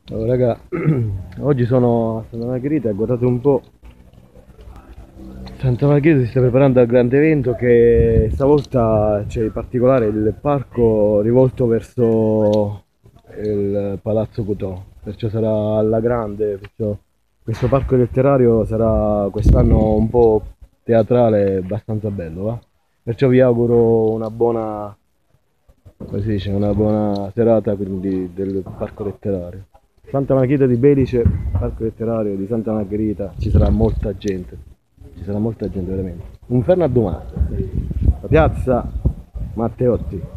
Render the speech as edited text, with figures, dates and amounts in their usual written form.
Allora, raga, oggi sono a Santa Margherita e guardate un po'. Santa Margherita si sta preparando al grande evento che stavolta c'è in particolare il parco rivolto verso il Palazzo Cotò, perciò sarà alla grande, perciò questo parco letterario sarà quest'anno un po' teatrale e abbastanza bello, va? Perciò vi auguro una buona, come si dice, una buona serata quindi del parco letterario. Santa Margherita di Belice, parco letterario di Santa Margherita, ci sarà molta gente veramente. Un ferno a domani. La piazza Matteotti.